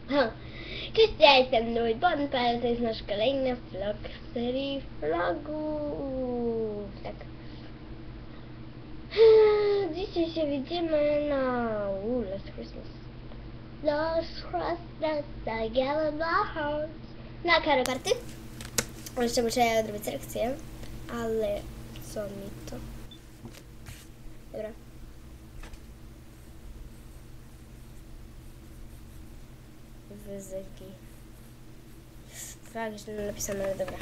Cześć, ja jestem Noidbonpal, to jest nasz kolejny vlog z serii vlogów. Tak. Dzisiaj się widzimy na Last Christmas. Last Christmas, I gave my heart. Na Karo Party. Jeszcze muszę odrobić selekcję, ale co mi to? Dobra. Wyzyki. Tak, źle napisane, ale dobra.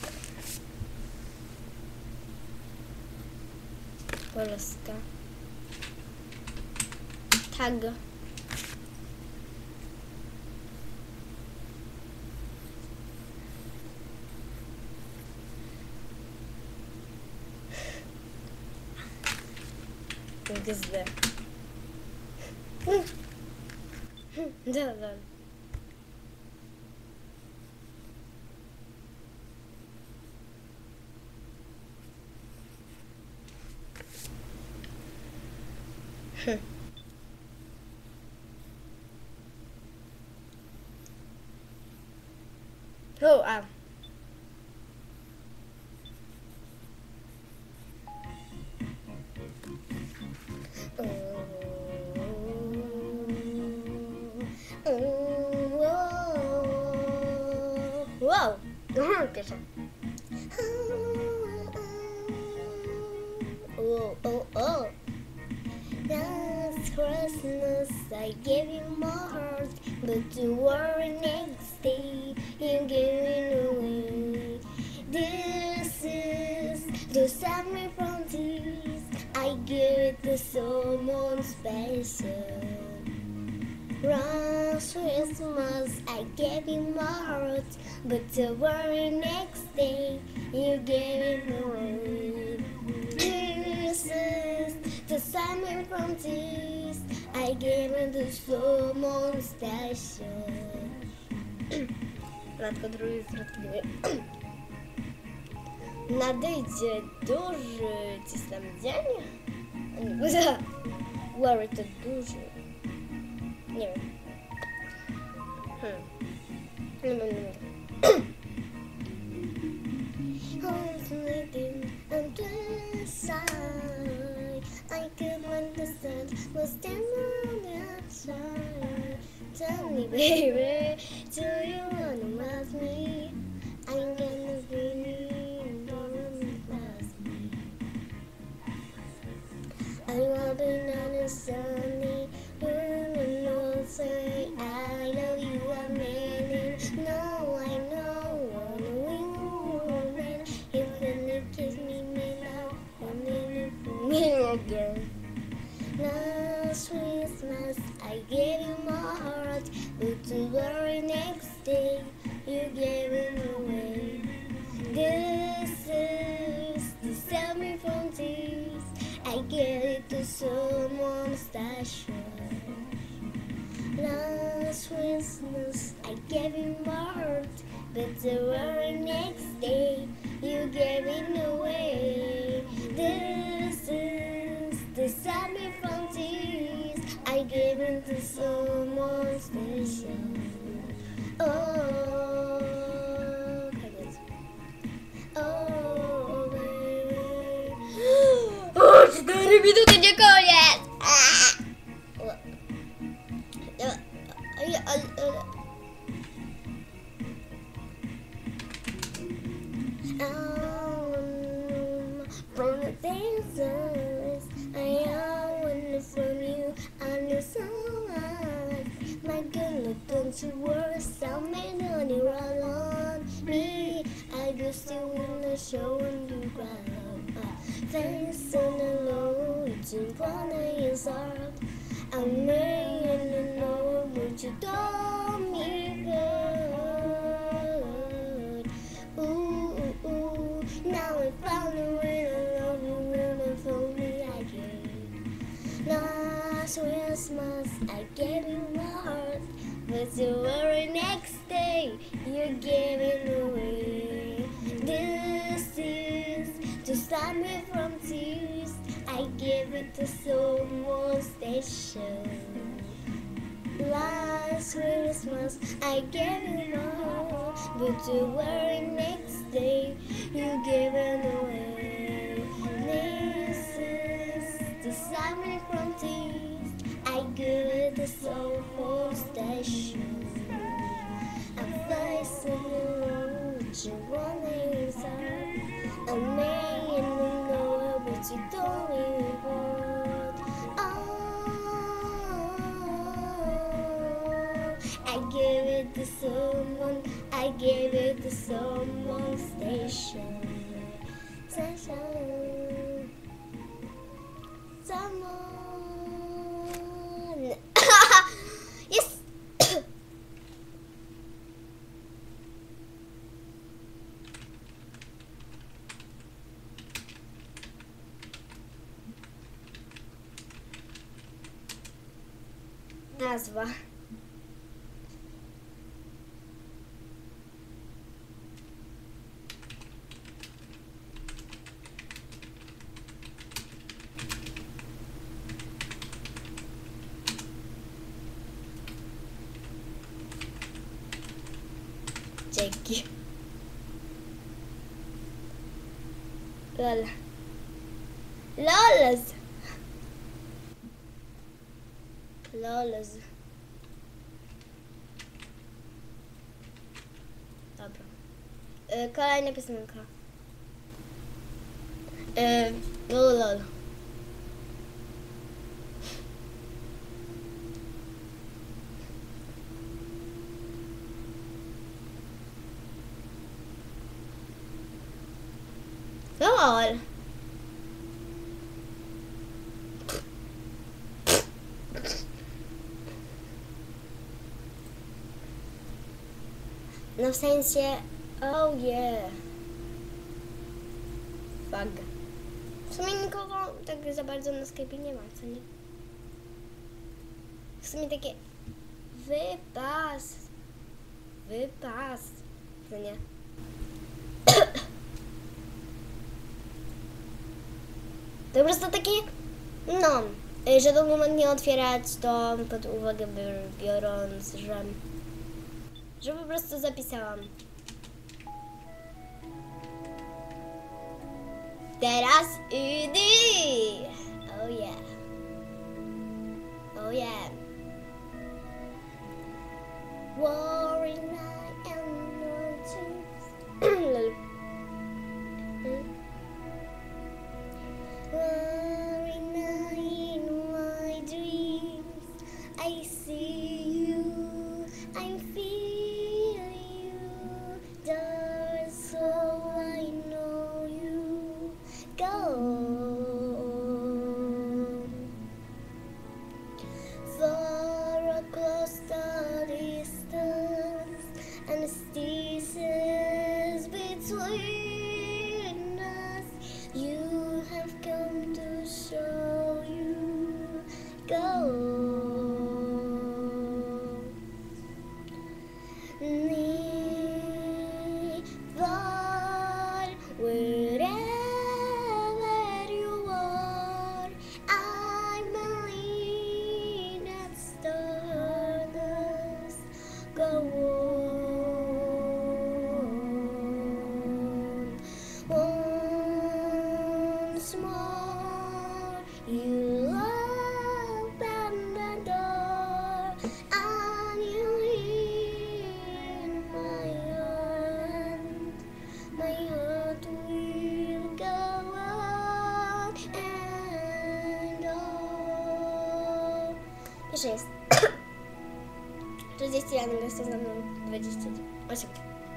Polska. Tag. Gzdy. Dobra. Oh, wow. Pierwsza. Oh. Last Christmas I gave you my heart, but the very next day you gave it away. This is to save me from tears. I give it to someone special. Last Christmas I gave you my heart, but the very next day you gave it away. This is to save me from tears. I gave it to someone special. Nadejdzie duży coś tam dzień? Worry to duży. Nie wiem. Nie wiem. I'm sleeping on the side. I could understand what's standing on the outside. Tell me, baby, do you wanna love me? I'm gonna be past me. I will be on a sunny moon and I'll say I love you a million. No, I know what we mean. If you kiss me now, I'm in for me again. Last Christmas I gave you my heart, but the very next day you gave it away. This is to save me from tears. I gave it to someone special. Last Christmas I gave you my heart, but the very next day you gave it away. This is to save me from tears. I gave it to someone special. Oh, oh, baby. Oh, 4 minuty, nie koniec! From the days I want from you and the sunlight. My goodness, don't you worry, so many run on me. I just still wanna show when you cry. Face on the low, it's in front of your heart. I may know what you told me good. Ooh, now I found a way to love you and for me I gave. Last Christmas I gave you my heart, but the very next day you gave it away. This is to stop me from tears. I give it to someone special. Last Christmas I gave you more, but the very next day you gave it away. This is the summer from east. I give it the soulful station. I'm facing the road, you want inside. A man in the know, but you don't even want. I gave it to someone, I gave it to someone station. Sunshine, someone. Yes. Nazwa. Dzięki. Lol. Lols. Lols. Dobra. Kolejna piosenka. Lol. LOL. No w sensie, oh yeah. Fuck. W sumie nikogo tak za bardzo na Skype'ie nie ma, co nie? W sumie takie wypas, co nie? To po prostu takie, no, że dokument nie otwierać, to pod uwagę biorąc, że po prostu zapisałam. Teraz idę! Oh yeah. Oh yeah. Worry night and morning. Worry night in my dreams, I see you, I feel you, that's how I know you go. Far across the distance, and distances between us, you have come to show you go. Never, wherever you are, I believe that stardust go on. Once more, you open the door, and you in my hand. My heart will go on and on. Jeszcze jest. 41, jeszcze za mną 28.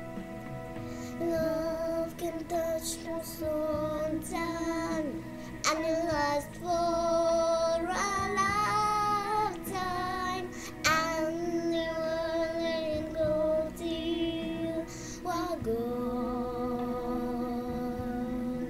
Love can touch no sun and last for a lifetime, and you will let it go till we're gone.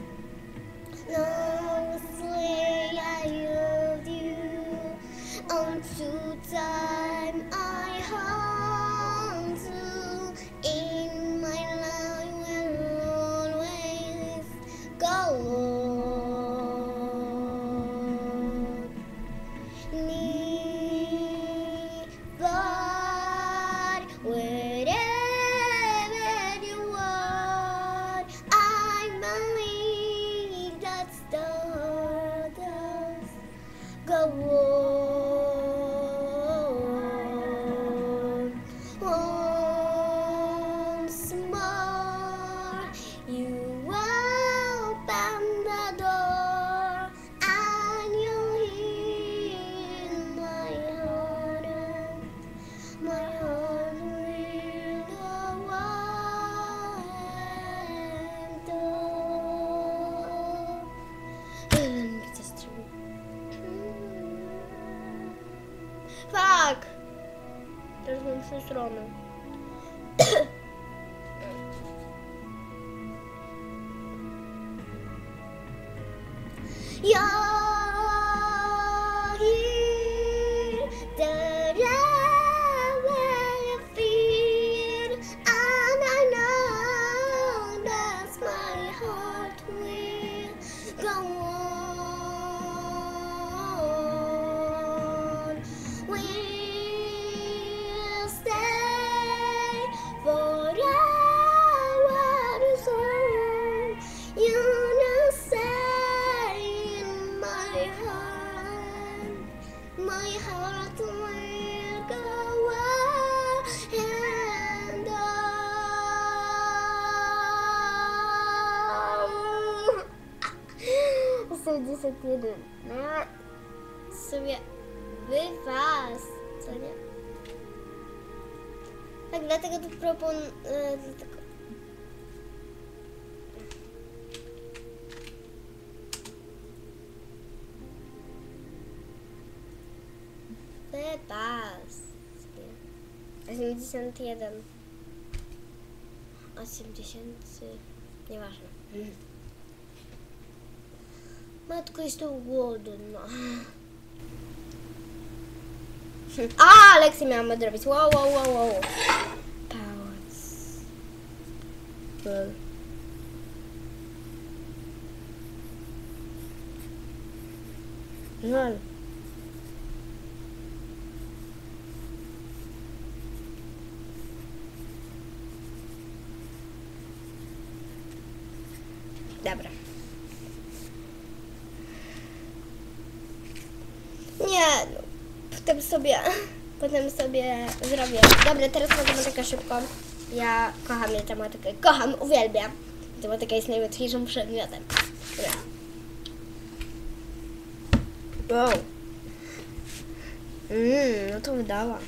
Long say I loved you until time I haunt you in my life will always go on. Teraz mam 3 strony. You're here, that I will feel, and I know that my heart will go on. We'll stay forever so you know say in my heart will go on and on. 61. No, sobie was, co nie? Tak, dlatego to proponuję. Wybas. 81. 80. Nieważne. Matko, jestem głodna. A, lekcję miałam odrobić. Wow. Pałac. Lol. Dobra. Nie, no, potem sobie zrobię. Dobra, teraz matematyka szybko. Ja kocham matematykę. Uwielbiam. Matematyka jest najłatwiejszym przedmiotem. Dobra. Wow. No to wydała.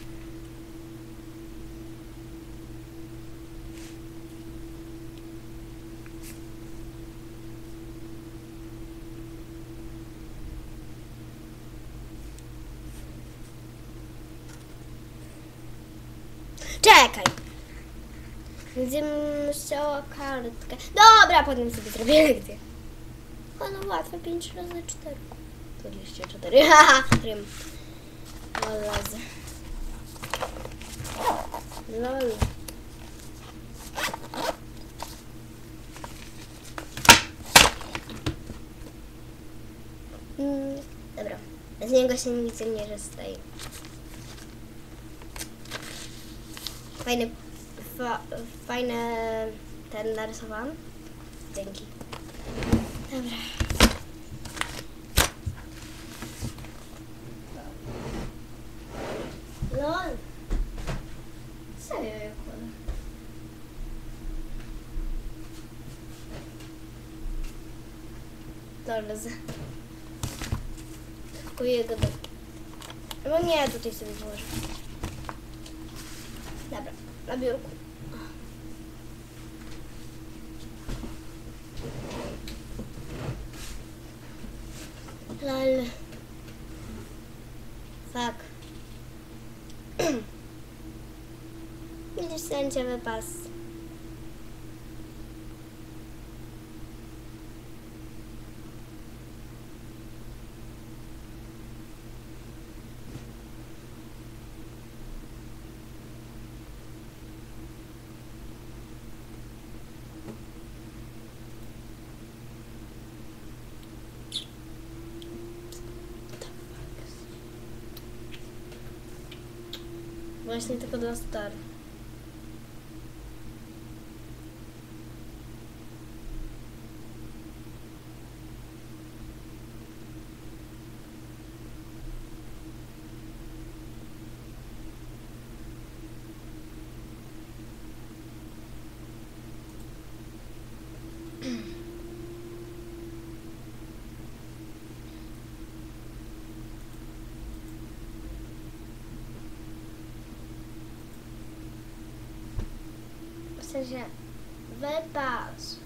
Czekaj. Będziemy chciała kartkę. Dobra, potem sobie zrobię lekcję. O, no łatwe. 5 razy 4. 24. Haha. Rym. Lol. Dobra. Z niego się nic nie rozstaje. Fajne ten narysowałam. Dzięki. Dobra. LOL. Serio jak Dobra. Kupuję go do... No nie, tutaj sobie włożę. Dobra, na biurku. Lol. Fuck. Widzisz, sędziowy pas. Właśnie tylko dla star. W sensie wypas.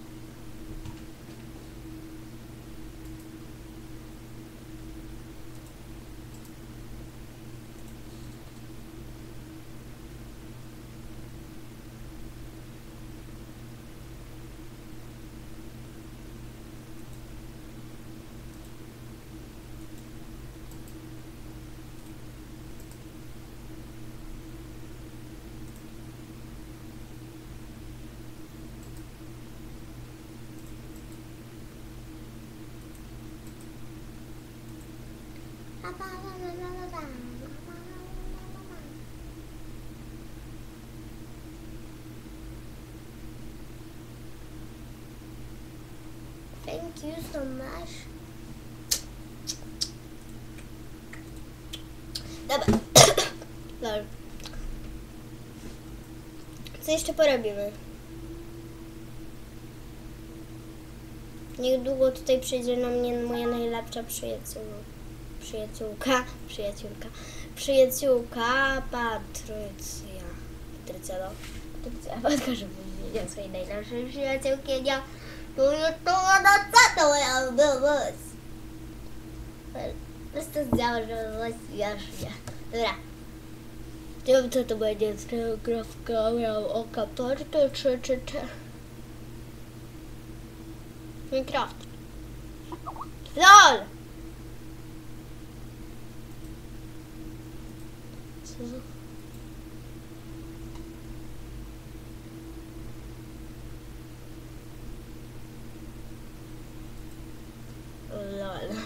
Thank you so much. Dobra. Lol. Co jeszcze porobimy? Niedługo tutaj przyjdzie na mnie moja najlepsza przyjaciółka, Patrycja. Patrycja, żeby powiedzieć swojej najlepszej przyjaciółki, nie? To jest to ona, co to moja byłeś? Po prostu założyłeś jaśnie. Dobra. Nie wiem, co to będzie z tego grafka, miał oka, czy. Minecraft. LOL! Co za... LOL.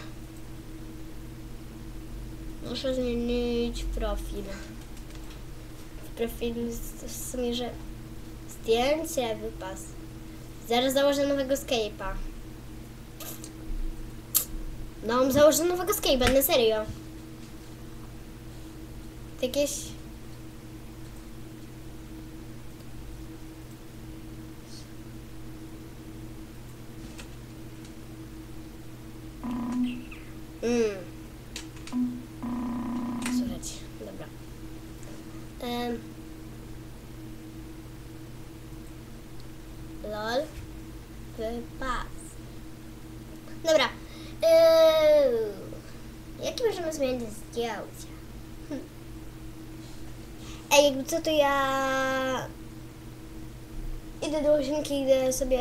Muszę zmienić profil. W profilu w sumie, że zdjęcie wypas. Zaraz założę nowego Skype'a. No, założę nowego Skype'a, na serio. Jakieś... Słuchajcie, dobra. LOL. Wypas. Dobra. Jakie możemy zmienić zdjęcia? Ej, jakby co, to ja idę do łazienki i idę sobie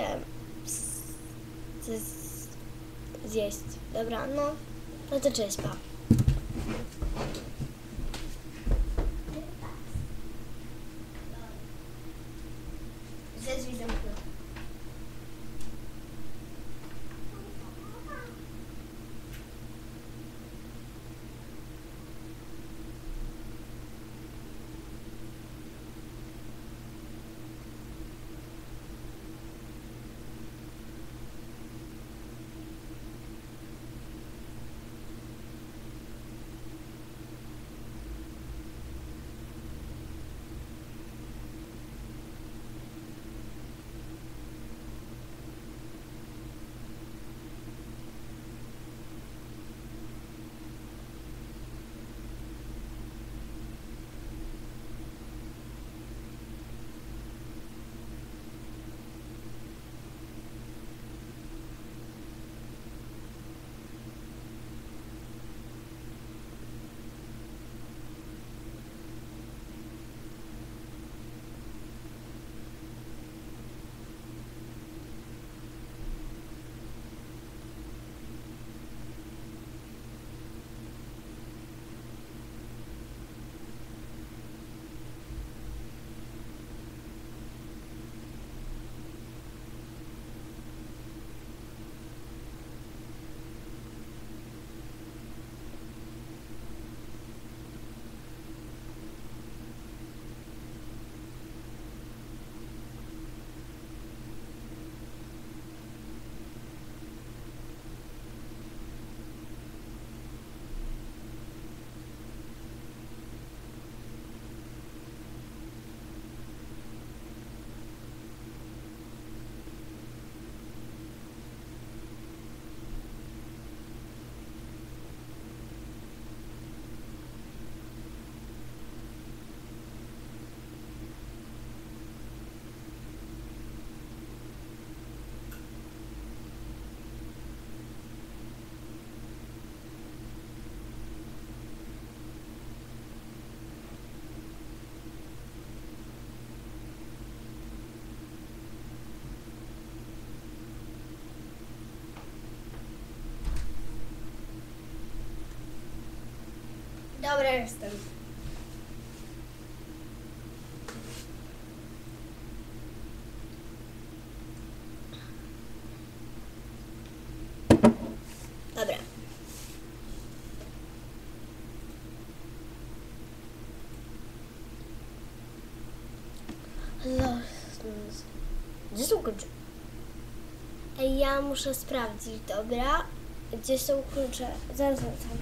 zjeść. Dobra, no to cześć, pa. Zezwij zamknę. Dobra, jestem. Dobra. Gdzie są klucze? Ej, ja muszę sprawdzić, dobra? Gdzie są klucze? Zaraz wracam.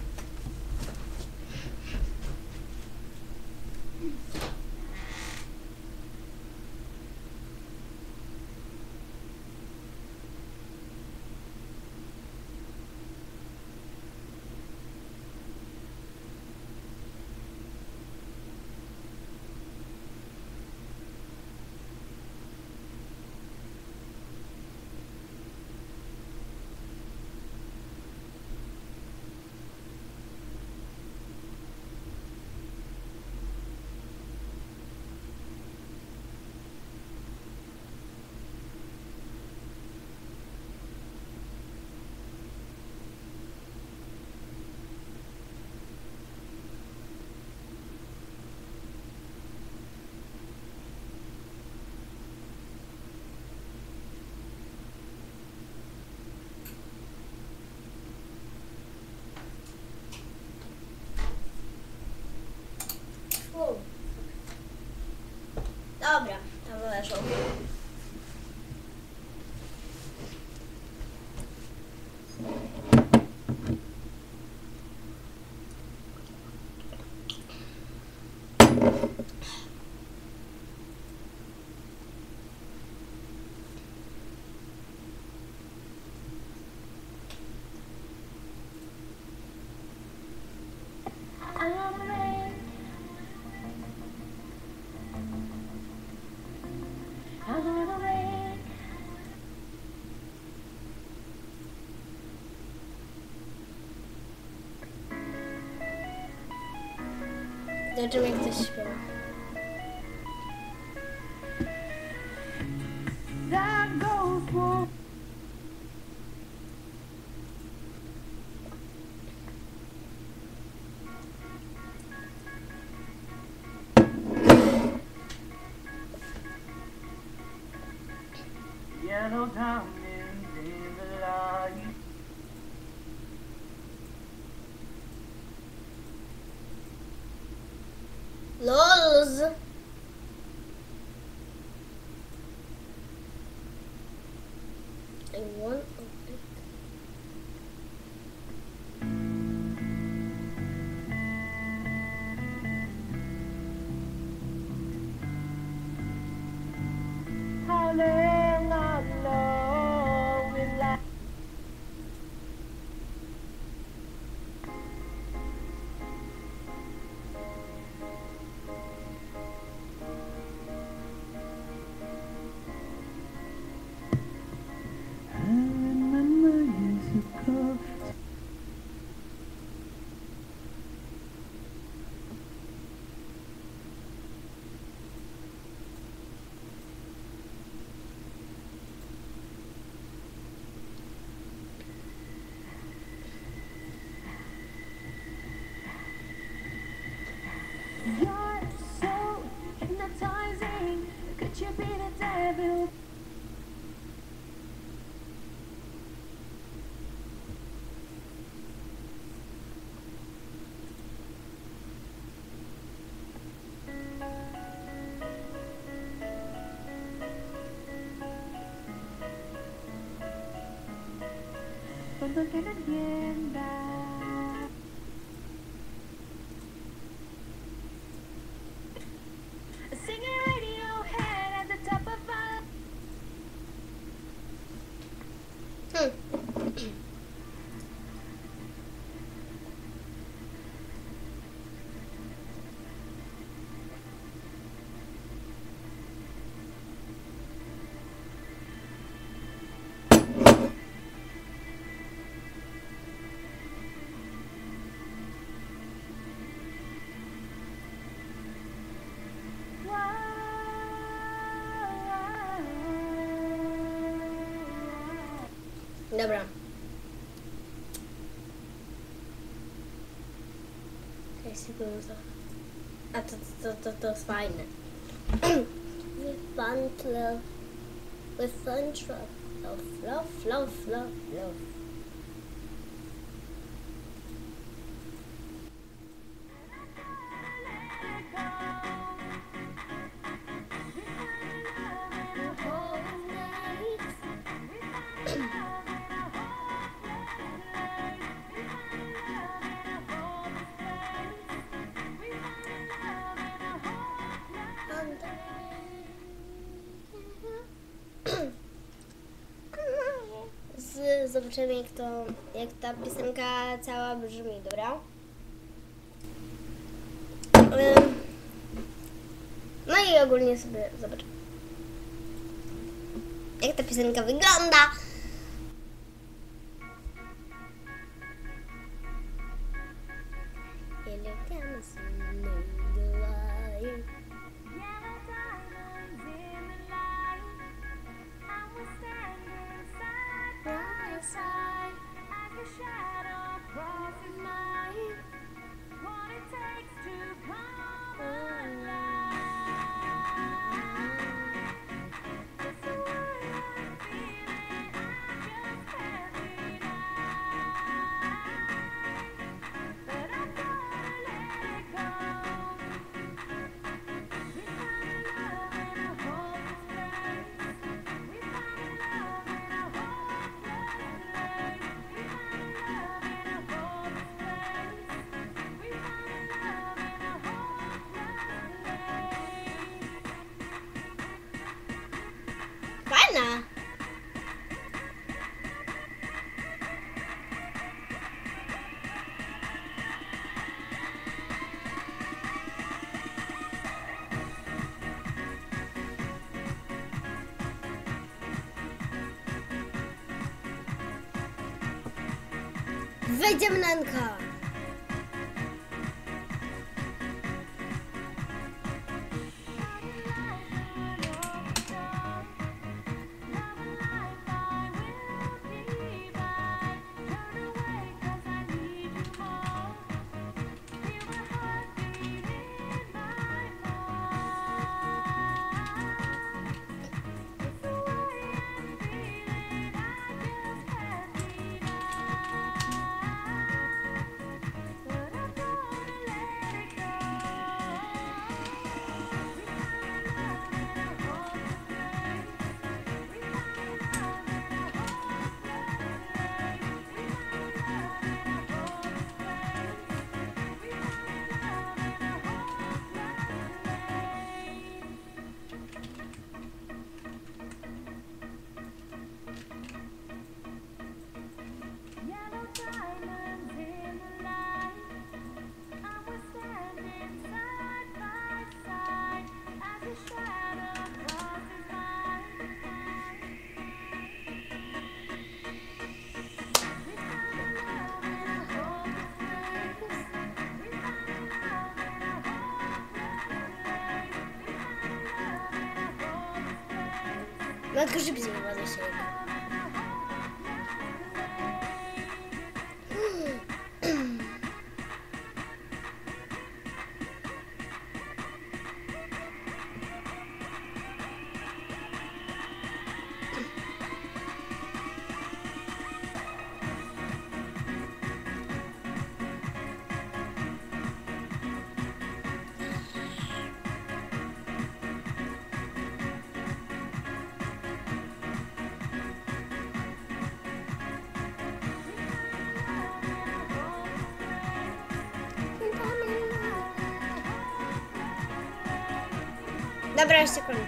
Dobra, tam leżą. Zobaczymy, jak ktoś śpiewa. Yellow diamonds in the light. LOLZ! I want it. How long will I? I remember years ago. You're so hypnotizing. Could you be the devil? Cuando que no entienda. Singing Radiohead at the top of our... Dobra. Okej, sypiemy to. A to jest fajne. With fun love. With fun love. zobaczymy jak ta piosenka cała brzmi, dobra? No i ogólnie sobie zobaczymy, jak ta piosenka wygląda. Yellow diamonds in the light, and we're standing side by side as the shadow crosses mine. What it takes to come alive. It's the way I'm feeling, I just can't deny. But I'm gonna let it go. We found love in a hopeless place. We found love in a hopeless place. We found love in a hopeless place. We found love in a hopeless place. Fajna. Wejdziemy na NK. Yellow diamonds in the light, and we're standing side by side as the shadow crosses mine. We found love in a hopeless place. We found love in a hopeless place. We found love in a hopeless place. Matko szybciej uważaj się. Dobra, jeszcze kończę.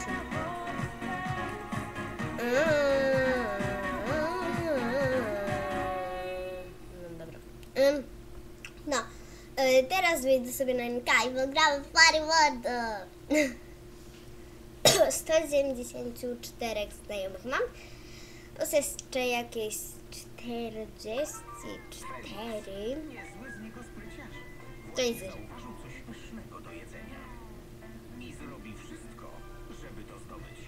No dobra. No, teraz wyjdę sobie na NK i pogramy w Party World. 174 znajomych mam. Plus jeszcze jakieś 44. Niezły z niego spryciarz. To jest Zauważył coś pysznego do jedzenia i zrobi wszystko, żeby to zdobyć.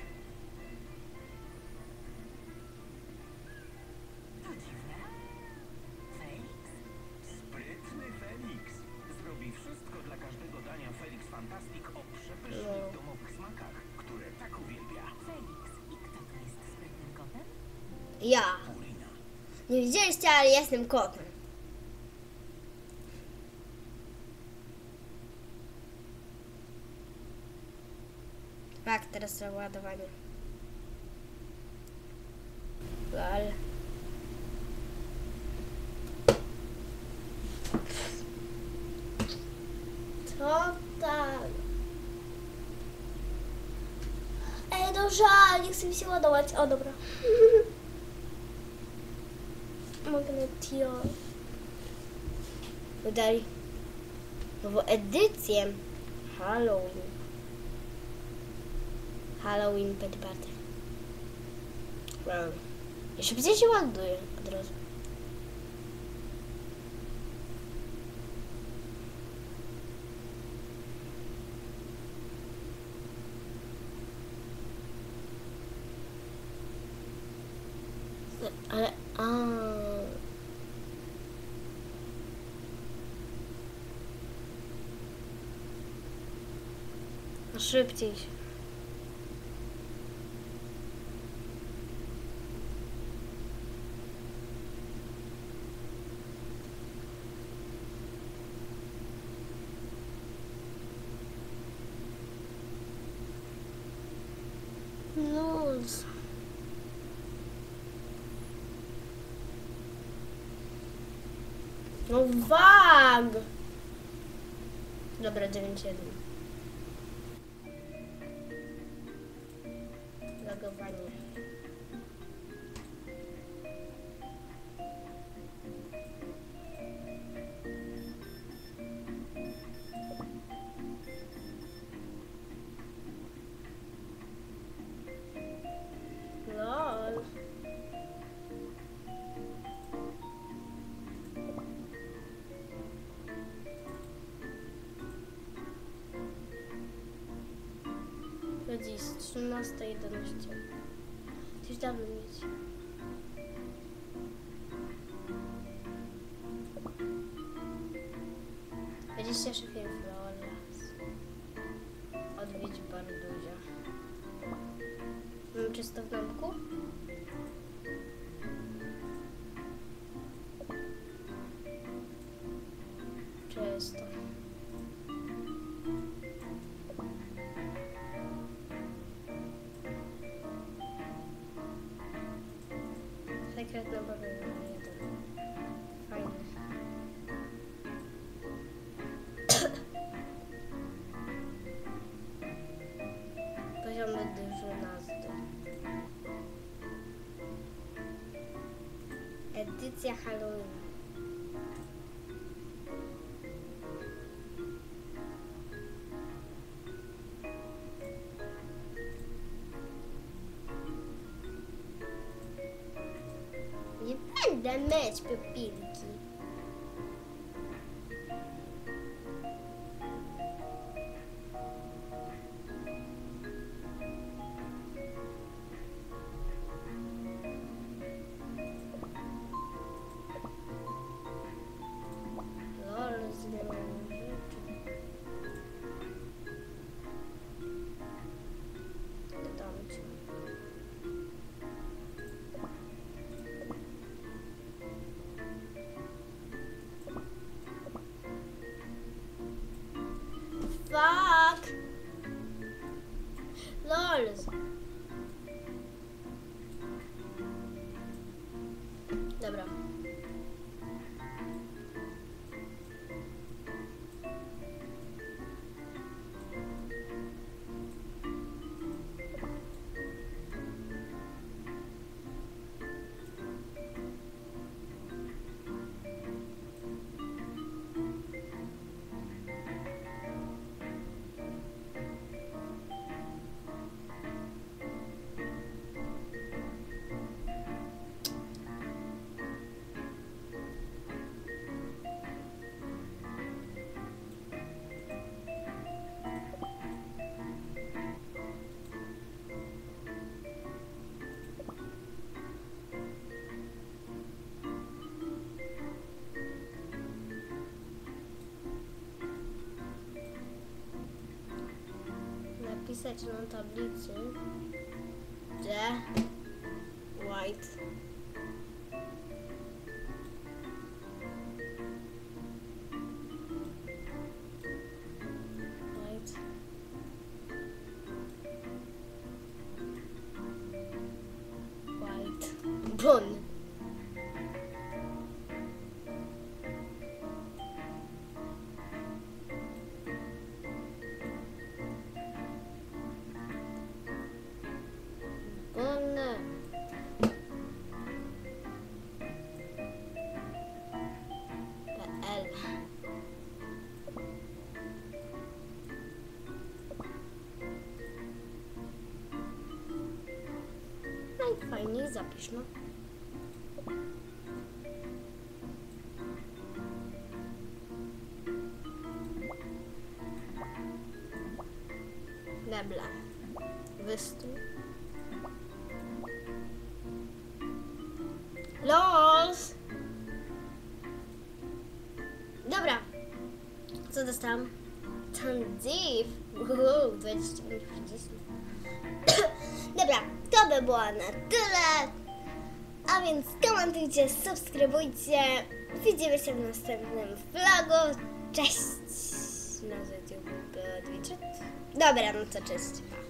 To dziwne. Felix? Sprytny Felix zrobi wszystko dla każdego dania Felix Fantastic o przepysznych domowych smakach, które tak uwielbia. Felix. I kto to jest sprytnym kotem? Ja. Purina. Nie widzieliście, ale jestem kotem. Tak, teraz ładowanie. Lol. Co tam? Ej, no żal, nie chce mi się ładować. O, dobra. Magnetio. Wydali nową edycję Halloween. Halloween Pet Party. Wow. I szybciej się ładuje od razu. Ale... Szybciej się. Luz. No wag! Dobra, 9-1. Logowanie. Lol. Dziś 13:11. Coś dawno mieć. Będziecie szefie Floras. Odwiedź Barduzia. Mam czysto w domku? Czysto. Sekretna bawełna 1. Fajny. Poziomy dyżurnazdy. Edycja Halloween. Nie będę myć pupilki. Lol, zmieniam rzeczy. Dodam cię. Fuck! Lols. Dobra. Napisać na tablicy, że white bon. Bon. i fajnie, zapisz, no. Dobra. Wystój. Los! Dobra. Co dostałam? Tandiv. 25 przycisków. Dobra, to by było na tyle. A więc komentujcie, subskrybujcie. Widzimy się w następnym vlogu. Cześć! Na YouTube Twitch. Dobra, no to cześć.